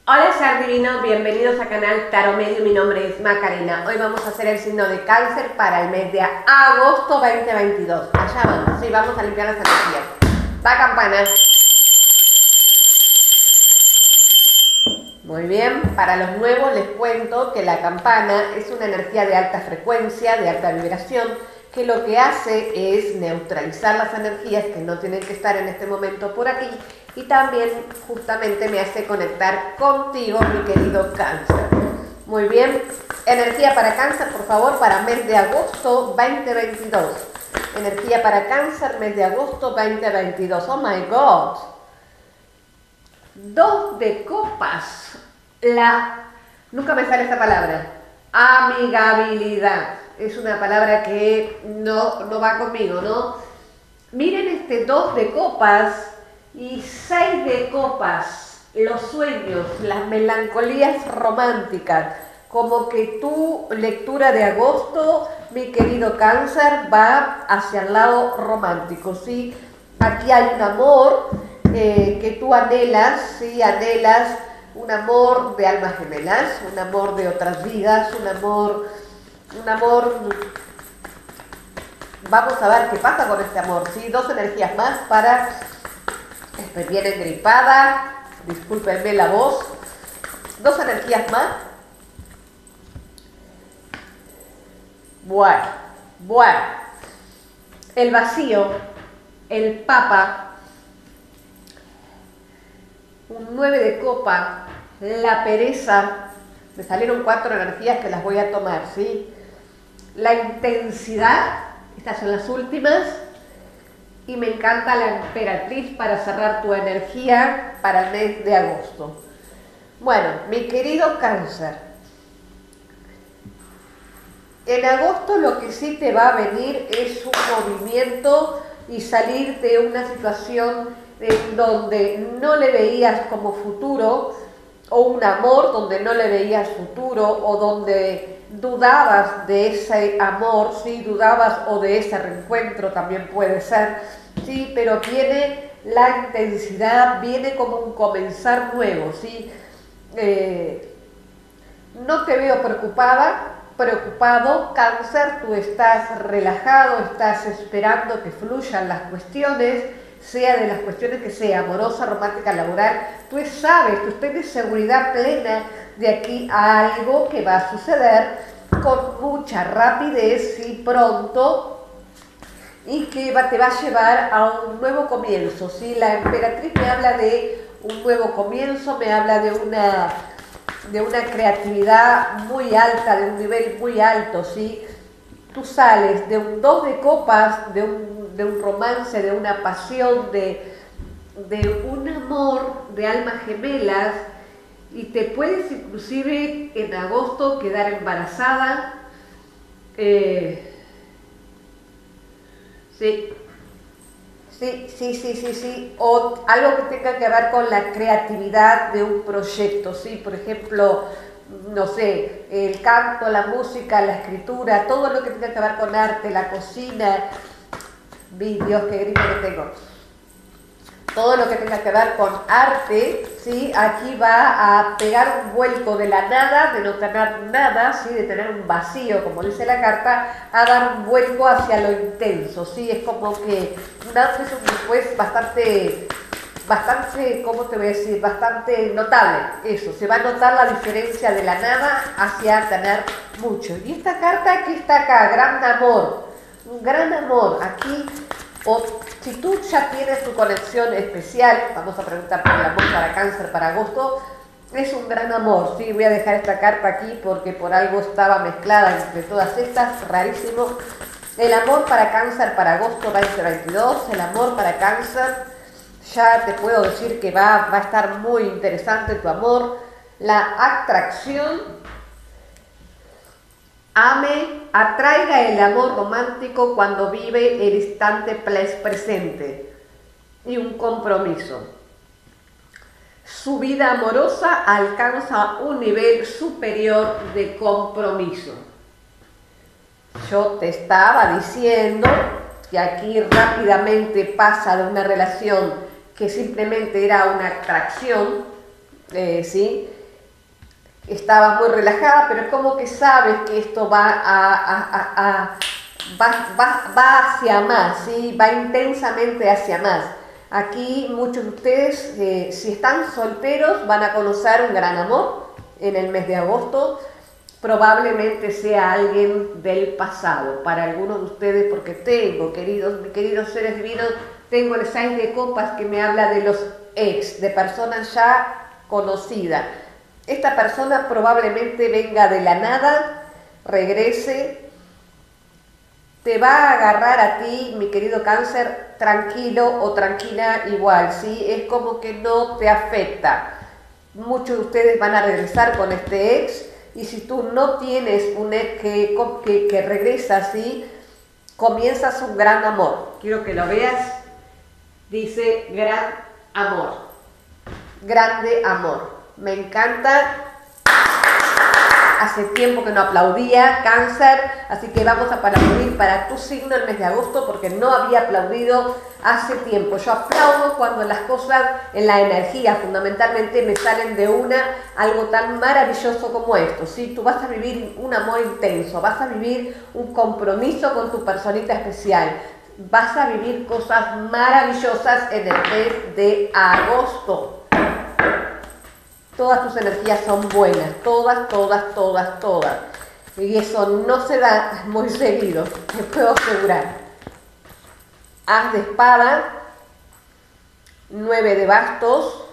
Hola ser divino, bienvenidos a canal Tarot Medio, mi nombre es Macarena. Hoy vamos a hacer el signo de Cáncer para el mes de agosto 2022. Allá vamos, sí, vamos a limpiar las energías. Va campana. Muy bien, para los nuevos les cuento que la campana es una energía de alta frecuencia, de alta vibración, que lo que hace es neutralizar las energías que no tienen que estar en este momento por aquí y también justamente me hace conectar contigo, mi querido Cáncer. Muy bien, energía para Cáncer, por favor, para mes de agosto 2022. Energía para Cáncer, mes de agosto 2022. Oh my God. 2 de copas. Nunca me sale esta palabra. Amigabilidad. Es una palabra que no va conmigo, ¿no? Miren este 2 de copas y 6 de copas. Los sueños, las melancolías románticas. Como que tu lectura de agosto, mi querido Cáncer, va hacia el lado romántico, ¿sí? Aquí hay un amor que tú anhelas, ¿sí? Anhelas un amor de almas gemelas, un amor de otras vidas, un amor, vamos a ver qué pasa con este amor, ¿sí? 2 energías más para, viene gripada, discúlpenme la voz, 2 energías más. Bueno, el vacío, el Papa, un 9 de copa, la pereza, me salieron 4 energías que las voy a tomar, ¿sí? La intensidad, estas son las últimas, y me encanta la emperatriz para cerrar tu energía para el mes de agosto. Bueno, mi querido Cáncer, en agosto lo que sí te va a venir es un movimiento y salir de una situación en donde no le veías como futuro, o un amor donde no le veías futuro, o donde dudabas de ese amor, ¿sí? Dudabas o de ese reencuentro también puede ser, ¿sí? Pero viene la intensidad, viene como un comenzar nuevo, ¿sí? No te veo preocupado, Cáncer, tú estás relajado, estás esperando que fluyan las cuestiones, sea de las cuestiones que sea, amorosa, romántica, laboral, tú sabes, tú tienes seguridad plena de aquí a algo que va a suceder con mucha rapidez y pronto y que te va a llevar a un nuevo comienzo, ¿sí? La emperatriz me habla de un nuevo comienzo, me habla de una creatividad muy alta, de un nivel muy alto, ¿sí? Tú sales de un 2 de copas, de un romance, de una pasión, de un amor de almas gemelas, y te puedes inclusive en agosto quedar embarazada. Sí, o algo que tenga que ver con la creatividad de un proyecto, ¿sí? Por ejemplo, no sé, el canto, la música, la escritura, todo lo que tenga que ver con arte, la cocina, Dios, qué grito que tengo. Todo lo que tenga que ver con arte, ¿sí? Aquí va a pegar un vuelco de la nada, de no tener nada, ¿sí? De tener un vacío, como dice la carta, a dar un vuelco hacia lo intenso, ¿sí? Es como que un antes y un después bastante, ¿cómo te voy a decir? Bastante notable, eso, se va a notar la diferencia de la nada hacia tener mucho. Y esta carta que está acá, gran amor, un gran amor, aquí, o si tú ya tienes tu conexión especial, vamos a preguntar por el amor para Cáncer para agosto, es un gran amor, ¿sí? Voy a dejar esta carta aquí porque por algo estaba mezclada entre todas estas, rarísimo. El amor para Cáncer para agosto 2022, el amor para Cáncer, ya te puedo decir que va a estar muy interesante tu amor, la atracción. Atraiga el amor romántico cuando vive el instante presente y un compromiso. Su vida amorosa alcanza un nivel superior de compromiso. Yo te estaba diciendo que aquí rápidamente pasa de una relación que simplemente era una atracción, ¿sí? estabas muy relajada, pero es como que sabes que esto va hacia más, ¿sí? Va intensamente hacia más. Aquí muchos de ustedes, si están solteros, van a conocer un gran amor en el mes de agosto. Probablemente sea alguien del pasado. Para algunos de ustedes, porque tengo, mis queridos seres divinos, tengo el 6 de copas que me habla de los ex, de personas ya conocidas. Esta persona probablemente venga de la nada, regrese, te va a agarrar a ti, mi querido Cáncer, tranquilo o tranquila igual, ¿sí? Es como que no te afecta. Muchos de ustedes van a regresar con este ex, y si tú no tienes un ex que regresa así, comienzas un gran amor. Quiero que lo veas. Dice gran amor. Grande amor. Me encanta. Hace tiempo que no aplaudía, Cáncer, así que vamos a aplaudir para tu signo el mes de agosto, porque no había aplaudido hace tiempo. Yo aplaudo cuando las cosas en la energía fundamentalmente me salen de algo tan maravilloso como esto, ¿sí? Tú vas a vivir un amor intenso, vas a vivir un compromiso con tu personita especial, vas a vivir cosas maravillosas en el mes de agosto. Todas tus energías son buenas, todas, todas, todas, todas. Y eso no se da muy seguido, te puedo asegurar. As de espada, 9 de bastos,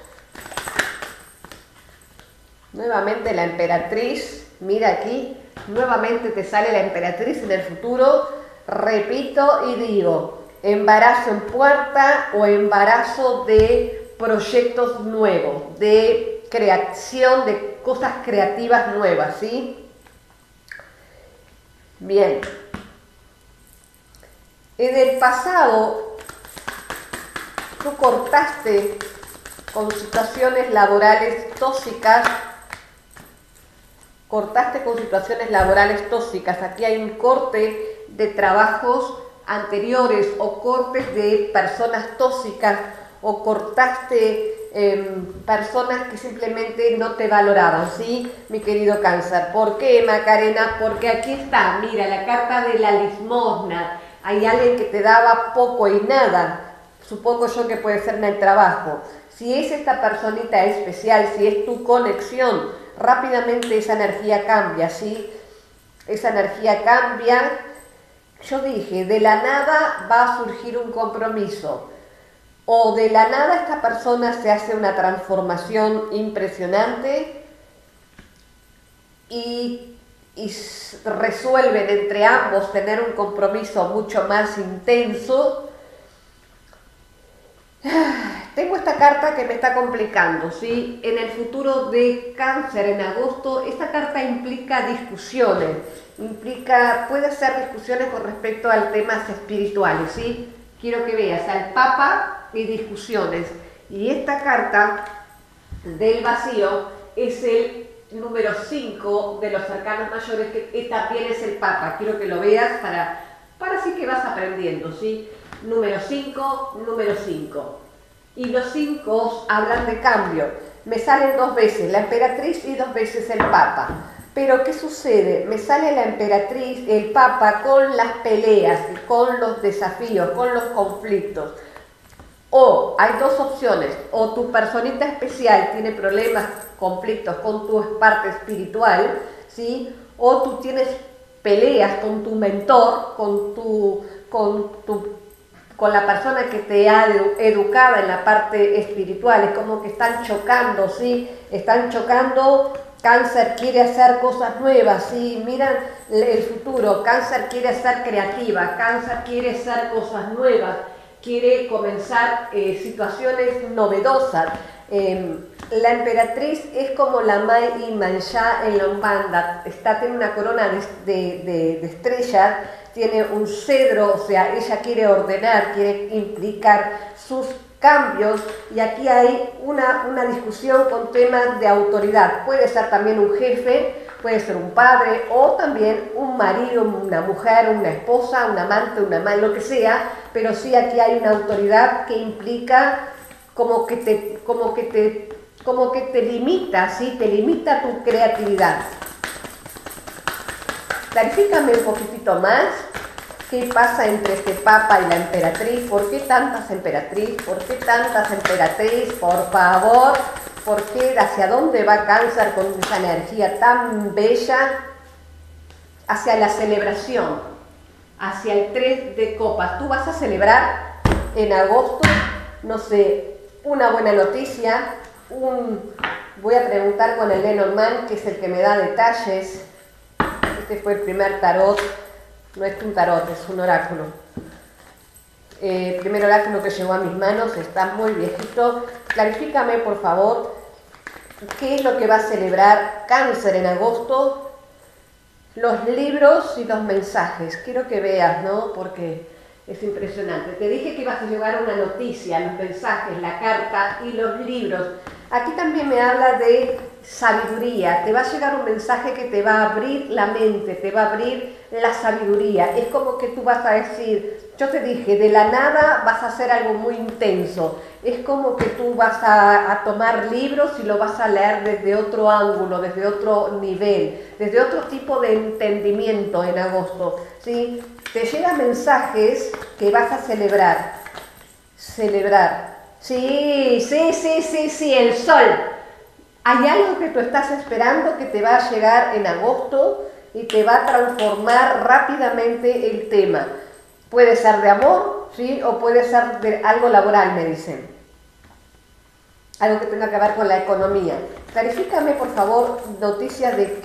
nuevamente la emperatriz, mira aquí, nuevamente te sale la emperatriz en el futuro, repito y digo, embarazo en puerta o embarazo de proyectos nuevos, de creación de cosas creativas nuevas, ¿sí? Bien. En el pasado, tú cortaste con situaciones laborales tóxicas, aquí hay un corte de trabajos anteriores o cortes de personas tóxicas, o cortaste personas que simplemente no te valoraban, ¿sí? Mi querido Cáncer. ¿Por qué, Macarena? Porque aquí está, mira, la carta de la limosna. Hay alguien que te daba poco y nada. Supongo yo que puede ser en el trabajo. Si es esta personita especial, si es tu conexión, rápidamente esa energía cambia, ¿sí? Esa energía cambia. Yo dije, de la nada va a surgir un compromiso. O de la nada esta persona se hace una transformación impresionante y resuelven entre ambos tener un compromiso mucho más intenso. Tengo esta carta que me está complicando, ¿sí? En el futuro de Cáncer, en agosto, esta carta implica discusiones, puede ser discusiones con respecto a temas espirituales, ¿sí? Quiero que veas al Papa y discusiones. Y esta carta del vacío es el número 5 de los arcanos mayores, que también es el Papa. Quiero que lo veas para así que vas aprendiendo, ¿sí? Número 5, número 5. Y los 5 hablan de cambio. Me salen 2 veces la emperatriz y 2 veces el Papa. Pero ¿qué sucede? Me sale la emperatriz, el Papa, con las peleas, con los desafíos, con los conflictos. O hay 2 opciones, o tu personita especial tiene problemas, conflictos con tu parte espiritual, ¿sí? O tú tienes peleas con tu mentor, con la persona que te ha educado en la parte espiritual. Es como que están chocando, ¿sí? Están chocando. Cáncer quiere hacer cosas nuevas, ¿sí? Miran el futuro. Cáncer quiere ser creativa, Cáncer quiere hacer cosas nuevas, quiere comenzar situaciones novedosas. La emperatriz es como la Mai y Manjá en la Umbanda. Tiene una corona de estrellas, tiene un cedro, o sea, ella quiere ordenar, quiere implicar sus cambios, y aquí hay una discusión con temas de autoridad. Puede ser también un jefe, puede ser un padre, o también un marido, una mujer, una esposa, un amante, una madre, lo que sea, pero sí aquí hay una autoridad que implica como que te como que te limita, ¿sí? Te limita tu creatividad. Clarifícame un poquitito más. ¿Qué pasa entre este Papa y la emperatriz? ¿Por qué tantas emperatriz? ¿Por qué tantas emperatriz? Por favor, ¿por qué? ¿Hacia dónde va Cáncer con esa energía tan bella? Hacia la celebración, hacia el 3 de copas. Tú vas a celebrar en agosto, no sé, una buena noticia. Voy a preguntar con el Lenormand, que es el que me da detalles. Este fue el primer tarot. No es un tarot, es un oráculo. Primer oráculo que llegó a mis manos, está muy viejito. Clarifícame, por favor, qué es lo que va a celebrar Cáncer en agosto. Los libros y los mensajes. Quiero que veas, ¿no? Porque es impresionante. Te dije que ibas a llevar una noticia, los mensajes, la carta y los libros. Aquí también me habla de sabiduría. Te va a llegar un mensaje que te va a abrir la mente, te va a abrir la sabiduría. Es como que tú vas a decir, yo te dije, de la nada vas a hacer algo muy intenso. Es como que tú vas a tomar libros y lo vas a leer desde otro ángulo, desde otro nivel, desde otro tipo de entendimiento en agosto, ¿sí? Te llegan mensajes que vas a celebrar. Celebrar. Sí, el sol. Hay algo que tú estás esperando que te va a llegar en agosto y te va a transformar rápidamente el tema. Puede ser de amor, ¿sí? O puede ser de algo laboral, me dicen. Algo que tenga que ver con la economía. Clarifícame, por favor, noticias de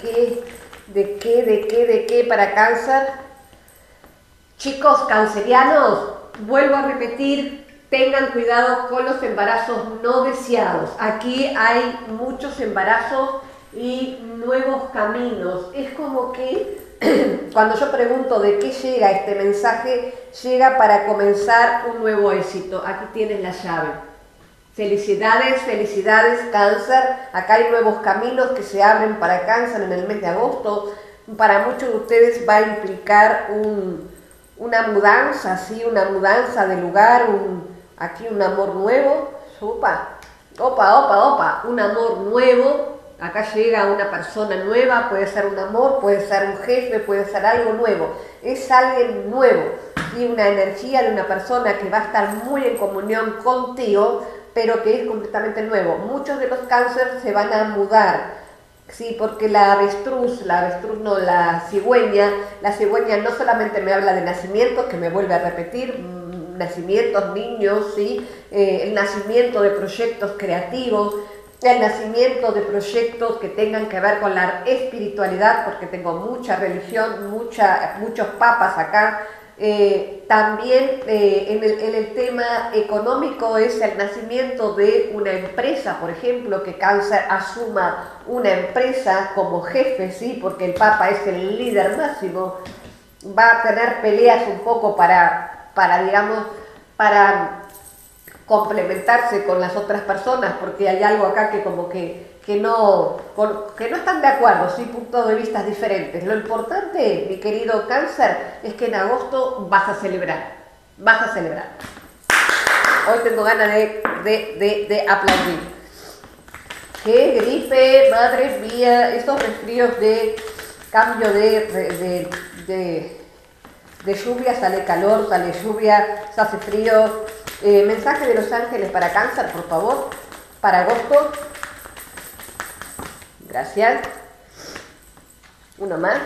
qué para Cáncer. Chicos cancerianos, vuelvo a repetir, tengan cuidado con los embarazos no deseados. Aquí hay muchos embarazos y nuevos caminos. Es como que cuando yo pregunto de qué llega este mensaje, llega para comenzar un nuevo éxito. Aquí tienes la llave. Felicidades, felicidades Cáncer. Acá hay nuevos caminos que se abren para Cáncer en el mes de agosto. Para muchos de ustedes va a implicar una mudanza, ¿sí? Una mudanza de lugar, aquí un amor nuevo. Opa, un amor nuevo. Acá llega una persona nueva, puede ser un amor, puede ser un jefe, puede ser algo nuevo. Es alguien nuevo y una energía de una persona que va a estar muy en comunión contigo, pero que es completamente nuevo. Muchos de los Cáncer se van a mudar, sí, porque la cigüeña no solamente me habla de nacimientos, que me vuelve a repetir, nacimientos, niños, sí, el nacimiento de proyectos creativos, el nacimiento de proyectos que tengan que ver con la espiritualidad, porque tengo mucha religión, muchos papas acá. También en el tema económico es el nacimiento de una empresa, por ejemplo, que Cáncer asuma una empresa como jefe, ¿sí? Porque el Papa es el líder máximo. Va a tener peleas un poco para complementarse con las otras personas, porque hay algo acá que como que no están de acuerdo, sí, puntos de vista diferentes. Lo importante, mi querido Cáncer, es que en agosto vas a celebrar. Hoy tengo ganas de aplaudir. ¡Qué gripe, madre mía! Estos resfríos de cambio de lluvia, sale calor, sale lluvia, se hace frío. Mensaje de los ángeles para Cáncer, por favor, para agosto. Gracias. Uno más.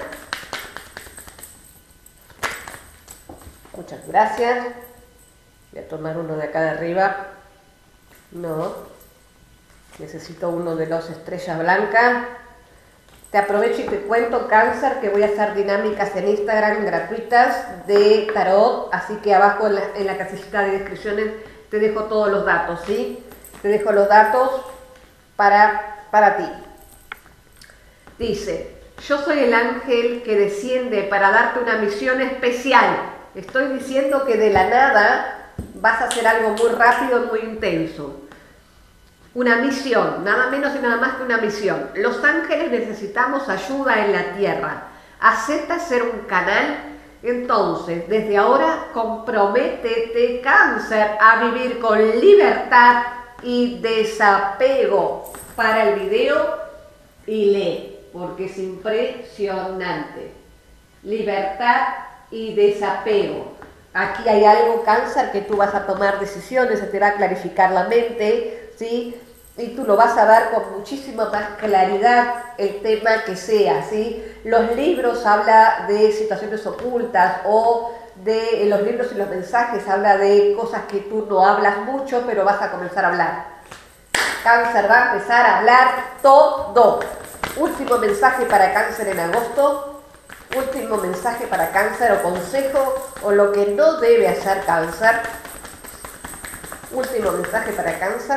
Muchas gracias. Voy a tomar uno de acá de arriba. No. Necesito uno de los estrellas blancas. Te aprovecho y te cuento, Cáncer, que voy a hacer dinámicas en Instagram gratuitas de tarot, así que abajo en la casillita de descripciones te dejo todos los datos, ¿sí? Te dejo los datos para ti. Dice, yo soy el ángel que desciende para darte una misión especial. Estoy diciendo que de la nada vas a hacer algo muy rápido, muy intenso. Una misión, nada menos y nada más que una misión. Los ángeles necesitamos ayuda en la tierra. ¿Acepta ser un canal? Entonces, desde ahora, comprométete, Cáncer, a vivir con libertad, y desapego. Para el video y lee, porque es impresionante. Libertad y desapego. Aquí hay algo, Cáncer, que tú vas a tomar decisiones, se te va a clarificar la mente, ¿sí? Y tú lo vas a ver con muchísima más claridad el tema que sea, ¿sí? Los libros habla de situaciones ocultas o de los libros y los mensajes habla de cosas que tú no hablas mucho, pero vas a comenzar a hablar. Cáncer va a empezar a hablar todo. Último mensaje para Cáncer en agosto. Último mensaje para Cáncer o consejo o lo que no debe hacer Cáncer. Último mensaje para Cáncer.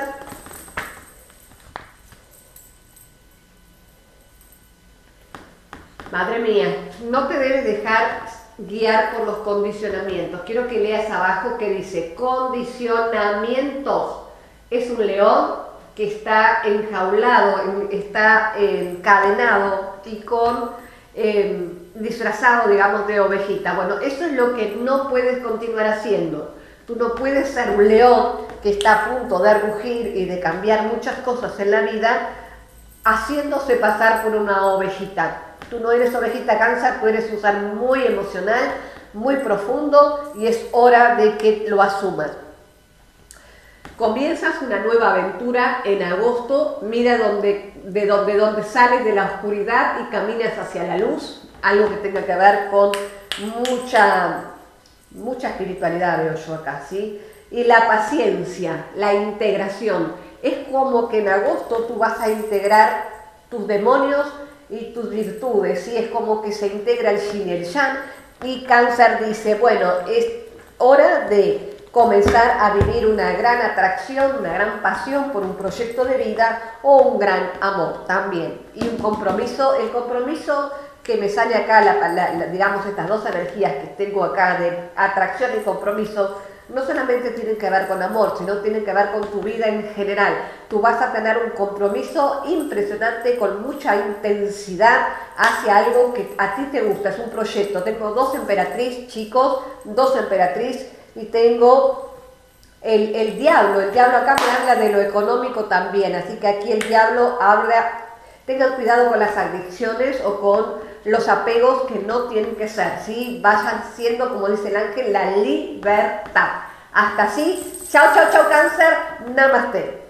Madre mía, no te debes dejar guiar por los condicionamientos. Quiero que leas abajo que dice condicionamientos. Es un león que está enjaulado, está encadenado y con disfrazado, digamos, de ovejita. Bueno, eso es lo que no puedes continuar haciendo. Tú no puedes ser un león que está a punto de rugir y de cambiar muchas cosas en la vida haciéndose pasar por una ovejita. Tú no eres ovejita, Cáncer, tú eres un ser muy emocional, muy profundo y es hora de que lo asumas. Comienzas una nueva aventura en agosto, mira de dónde sales de la oscuridad y caminas hacia la luz, algo que tenga que ver con mucha espiritualidad, veo yo acá, ¿sí? Y la paciencia, la integración, es como que en agosto tú vas a integrar tus demonios y tus virtudes, ¿sí? Es como que se integra el yin y el yang y Cáncer dice, bueno, es hora de comenzar a vivir una gran atracción, una gran pasión por un proyecto de vida o un gran amor también. Y un compromiso, el compromiso que me sale acá, digamos estas dos energías que tengo acá de atracción y compromiso, no solamente tienen que ver con amor, sino tienen que ver con tu vida en general. Tú vas a tener un compromiso impresionante con mucha intensidad hacia algo que a ti te gusta, es un proyecto. Tengo dos emperatriz, chicos, dos emperatriz. Y tengo el diablo acá me habla de lo económico también, así que aquí el diablo habla, tengan cuidado con las adicciones o con los apegos que no tienen que ser, ¿sí? Vayan siendo, como dice el ángel, la libertad. Hasta así, chao, chao, chao, Cáncer, namaste.